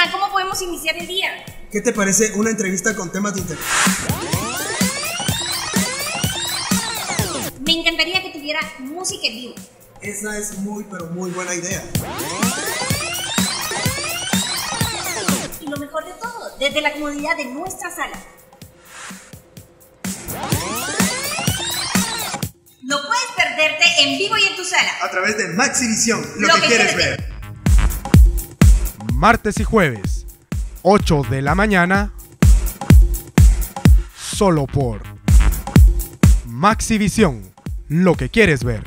Esteban, ¿cómo podemos iniciar el día? ¿Qué te parece una entrevista con temas de interés? Me encantaría que tuviera música en vivo. Esa es muy, pero muy buena idea. Y lo mejor de todo, desde la comodidad de nuestra sala. No puedes perderte en vivo y en tu sala. A través de Maxivisión, lo que quieres ver. Martes y jueves, 8 de la mañana, solo por Maxivisión, lo que quieres ver.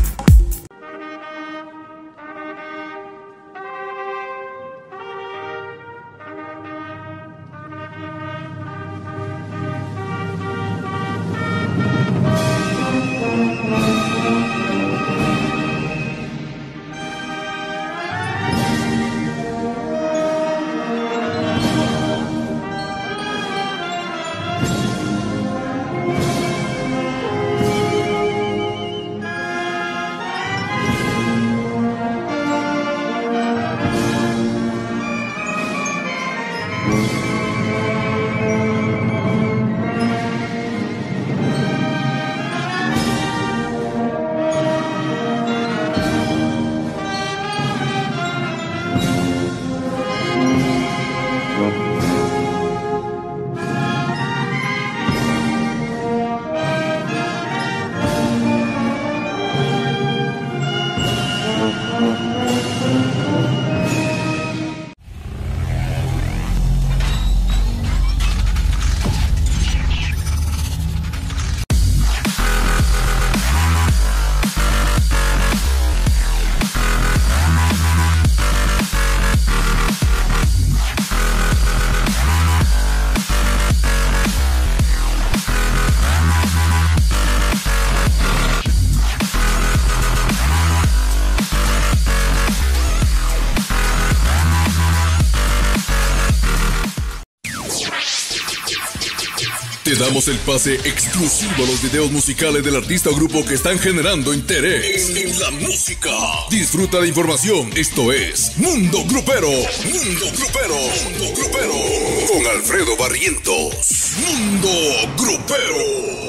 Te damos el pase exclusivo a los videos musicales del artista o grupo que están generando interés en la música. Disfruta la información. Esto es Mundo Grupero. Mundo Grupero. Mundo Grupero. Con Alfredo Barrientos. Mundo Grupero.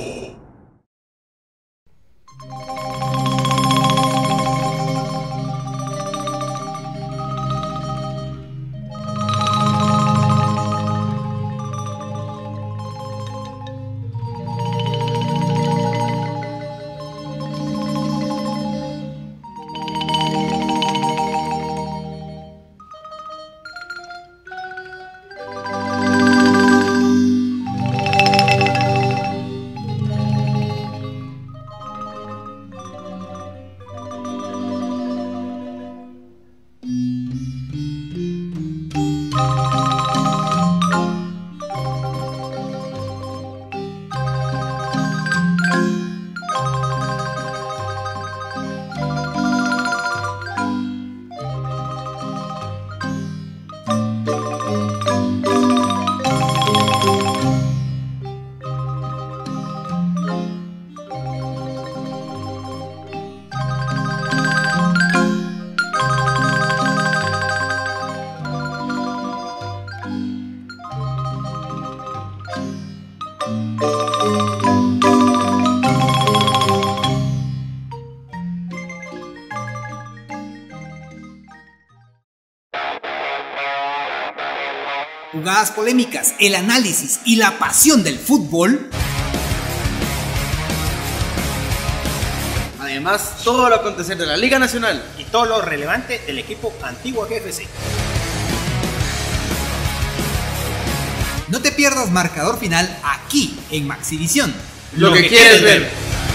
Jugadas polémicas, el análisis y la pasión del fútbol. Además, todo lo acontecer de la Liga Nacional y todo lo relevante del equipo Antigua GFC. No te pierdas Marcador Final aquí en Maxivisión. Lo que quieres ver.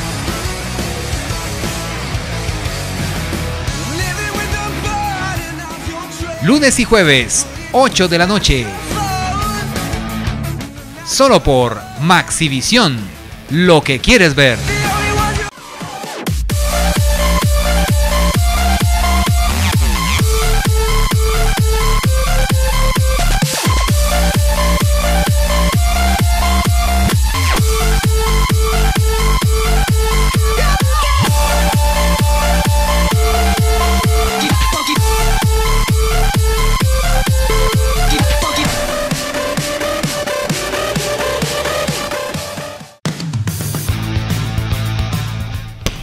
Lunes y jueves, 8 de la noche. Solo por Maxivisión, lo que quieres ver.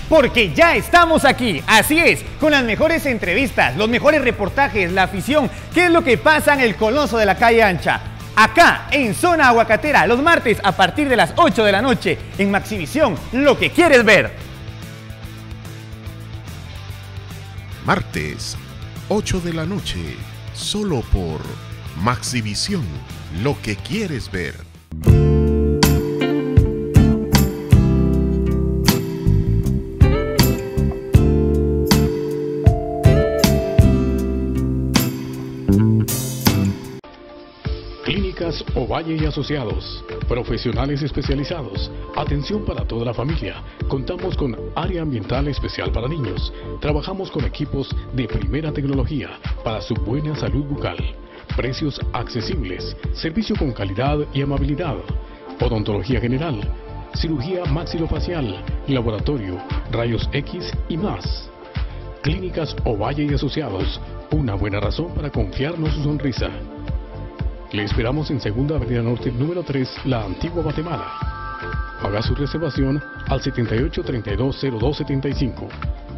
Porque ya estamos aquí, así es, con las mejores entrevistas, los mejores reportajes, la afición, qué es lo que pasa en el Coloso de la Calle Ancha. Acá, en Zona Aguacatera, los martes a partir de las 8 de la noche, en Maxivisión, lo que quieres ver. Martes, 8 de la noche, solo por Maxivisión, lo que quieres ver. Clínicas Ovalle y Asociados, profesionales especializados, atención para toda la familia. Contamos con área ambiental especial para niños. Trabajamos con equipos de primera tecnología para su buena salud bucal. Precios accesibles, servicio con calidad y amabilidad. Odontología general, cirugía maxilofacial, laboratorio, rayos X y más. Clínicas Ovalle y Asociados, una buena razón para confiarnos su sonrisa. Le esperamos en Segunda Avenida Norte, número 3, La Antigua Guatemala. Haga su reservación al 78320275.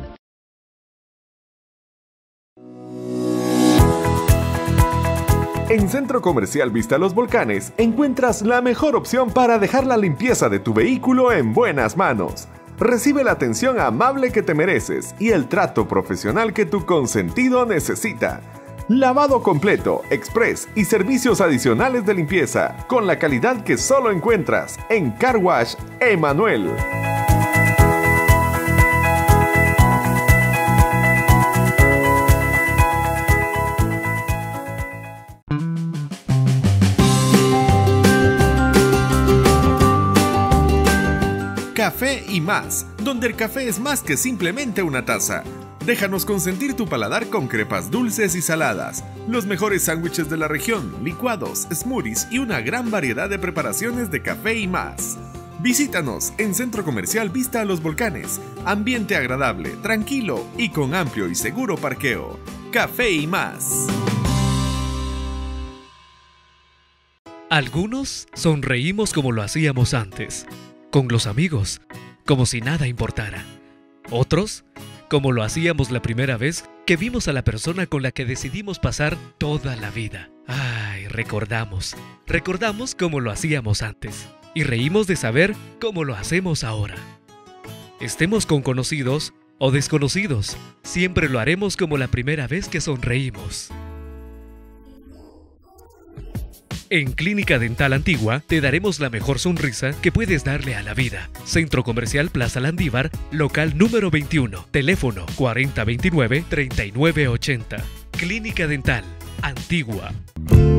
En Centro Comercial Vista Los Volcanes encuentras la mejor opción para dejar la limpieza de tu vehículo en buenas manos. Recibe la atención amable que te mereces y el trato profesional que tu consentido necesita. Lavado completo, express y servicios adicionales de limpieza con la calidad que solo encuentras en Car Wash Emanuel. Café y más, donde el café es más que simplemente una taza. Déjanos consentir tu paladar con crepas dulces y saladas, los mejores sándwiches de la región, licuados, smoothies y una gran variedad de preparaciones de café y más. Visítanos en Centro Comercial Vista a Los Volcanes, ambiente agradable, tranquilo y con amplio y seguro parqueo. Café y más. Algunos sonreímos como lo hacíamos antes, con los amigos, como si nada importara. Otros, como lo hacíamos la primera vez que vimos a la persona con la que decidimos pasar toda la vida. Ay, recordamos como lo hacíamos antes y reímos de saber cómo lo hacemos ahora. Estemos con conocidos o desconocidos, siempre lo haremos como la primera vez que sonreímos. En Clínica Dental Antigua te daremos la mejor sonrisa que puedes darle a la vida. Centro Comercial Plaza Landívar, local número 21, teléfono 4029-3980. Clínica Dental Antigua.